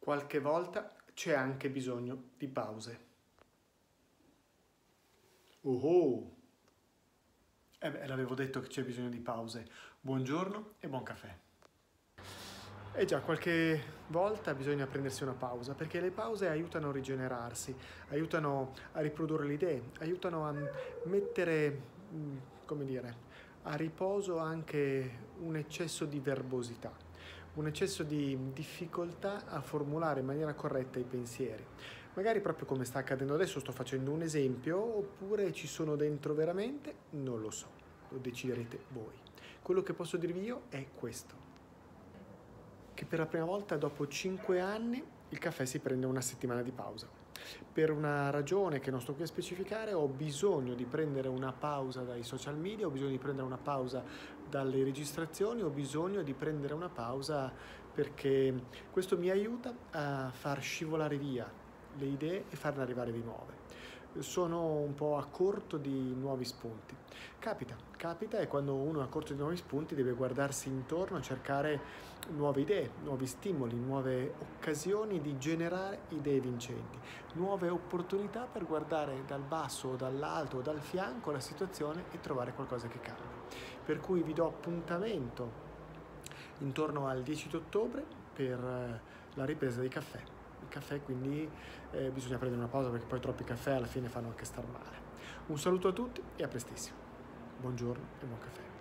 Qualche volta c'è anche bisogno di pause. Oh! L'avevo detto che c'è bisogno di pause. Buongiorno e buon caffè. Già, qualche volta bisogna prendersi una pausa, perché le pause aiutano a rigenerarsi, aiutano a riprodurre le idee, aiutano a mettere, come dire, a riposo anche un eccesso di verbosità, un eccesso di difficoltà a formulare in maniera corretta i pensieri. Magari proprio come sta accadendo adesso, sto facendo un esempio, oppure ci sono dentro veramente, non lo so, lo deciderete voi. Quello che posso dirvi io è questo: che per la prima volta dopo 5 anni il caffè si prende una settimana di pausa. Per una ragione che non sto qui a specificare, ho bisogno di prendere una pausa dai social media, ho bisogno di prendere una pausa dalle registrazioni, ho bisogno di prendere una pausa perché questo mi aiuta a far scivolare via le idee e farne arrivare di nuove. Sono un po' a corto di nuovi spunti. Capita, e quando uno è a corto di nuovi spunti deve guardarsi intorno a cercare nuove idee, nuovi stimoli, nuove occasioni di generare idee vincenti, nuove opportunità per guardare dal basso o dall'alto o dal fianco la situazione e trovare qualcosa che cambia. Per cui vi do appuntamento intorno al 10 di ottobre per la ripresa dei caffè. Il caffè, quindi bisogna prendere una pausa, perché poi troppi caffè alla fine fanno anche star male. Un saluto a tutti e a prestissimo. Buongiorno e buon caffè.